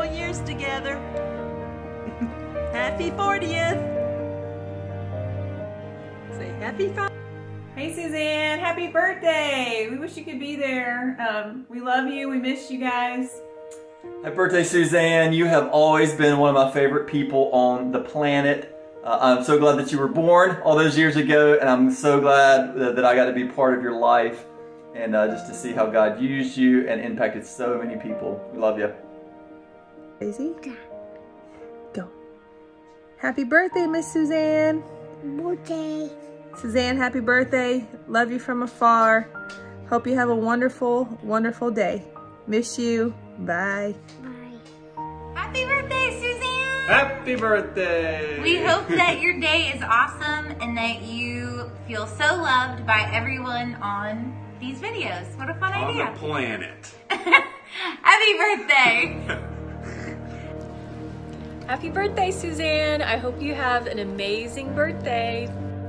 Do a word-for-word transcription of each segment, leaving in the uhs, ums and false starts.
more years together. Happy fortieth. Say happy five. Hey Suzanne, happy birthday! We wish you could be there. Um, we love you, we miss you guys. Happy birthday, Suzanne. You have always been one of my favorite people on the planet. Uh, I'm so glad that you were born all those years ago, and I'm so glad that, that I got to be part of your life and uh, just to see how God used you and impacted so many people. We love you. Daisy? Go. Happy birthday, Miss Suzanne. Birthday. Suzanne, happy birthday. Love you from afar. Hope you have a wonderful, wonderful day. Miss you. Bye. Bye. Happy birthday, Suzanne! Happy birthday! We hope that your day is awesome and that you feel so loved by everyone on these videos. What a fun on idea. On the planet. Happy birthday! Happy birthday, Suzanne. I hope you have an amazing birthday.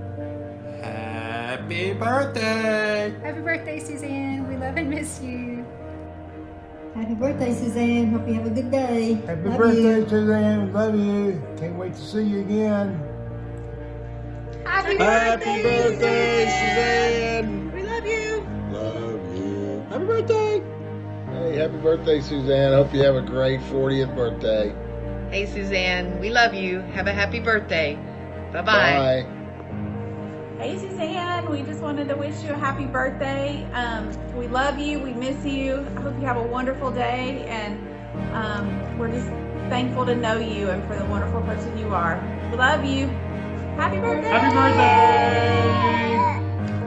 Happy birthday! Happy birthday, Suzanne. We love and miss you. Happy birthday, Suzanne. Hope you have a good day. Happy love birthday, you. Suzanne. Love you. Can't wait to see you again. Happy, Happy birthday, Suzanne. We love you. Love you. Happy birthday. Hey, happy birthday, Suzanne. Hope you have a great fortieth birthday. Hey, Suzanne. We love you. Have a happy birthday. Bye-bye. Bye. Hey Suzanne, we just wanted to wish you a happy birthday. Um, we love you, we miss you. I hope you have a wonderful day, and um, we're just thankful to know you and for the wonderful person you are. We love you. Happy birthday! Happy birthday!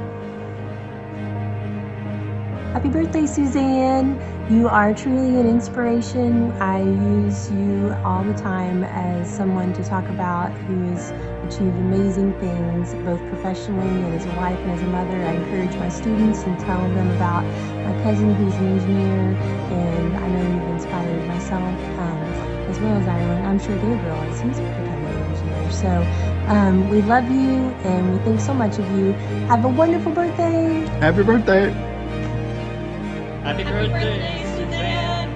Happy birthday, Suzanne. You are truly an inspiration. I use you all the time as someone to talk about who has achieved amazing things, both professionally and as a wife and as a mother. I encourage my students and tell them about my cousin who's an engineer, and I know you've inspired myself, um, as well as Ireland. I'm sure they realize he's becoming an engineer. So um, we love you, and we think so much of you. Have a wonderful birthday. Happy birthday. Happy, Happy birthday, birthday, Suzanne.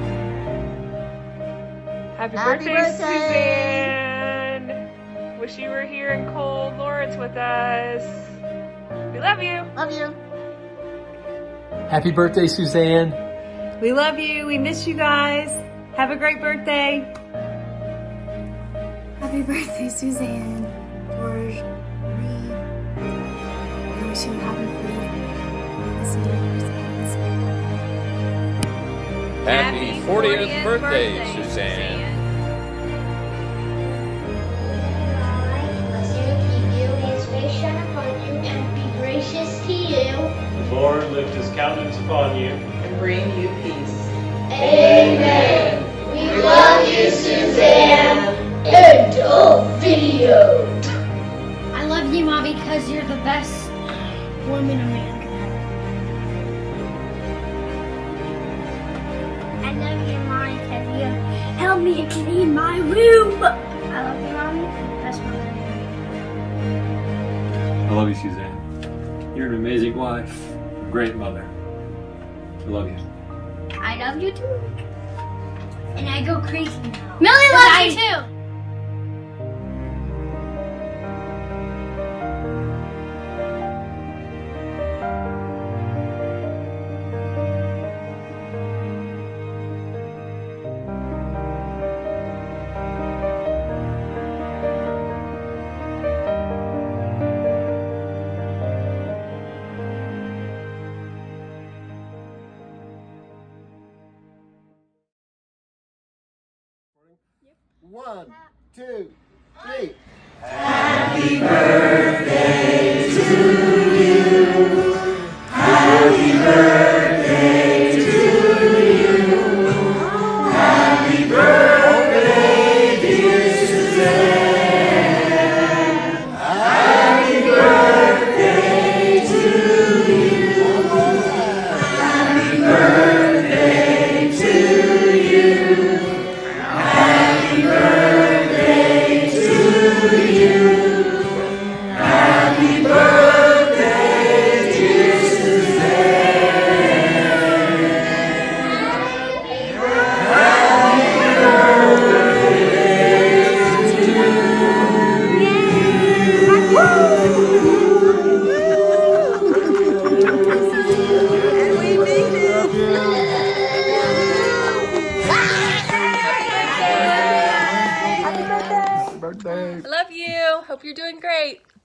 Happy, Happy birthday, birthday, Suzanne. Wish you were here in cold Lawrence with us. We love you. Love you. Happy birthday, Suzanne. We love you. We miss you guys. Have a great birthday. Happy birthday, Suzanne. Or we wish you happy birthday. Happy fortieth birthday, Suzanne. The Lord lift his countenance upon you and bring you peace. Amen. We love you, Suzanne. End of video. I love you, Mom, because you're the best woman a man can have. I love you, Mommy, because you helped me clean my room. I love you, Mommy. That's my I love you, Suzanne. You're an amazing wife, a great mother. I love you. I love you too. And I go crazy now. Millie loves you too. One, two, three. Happy birthday to you. Happy birthday to you. Happy birthday, dear Suzanne. Happy birthday to you. Happy birthday to you. Happy birthday to you. Happy birthday, dear Suzanne. birthday. I love you. Hope you're doing great.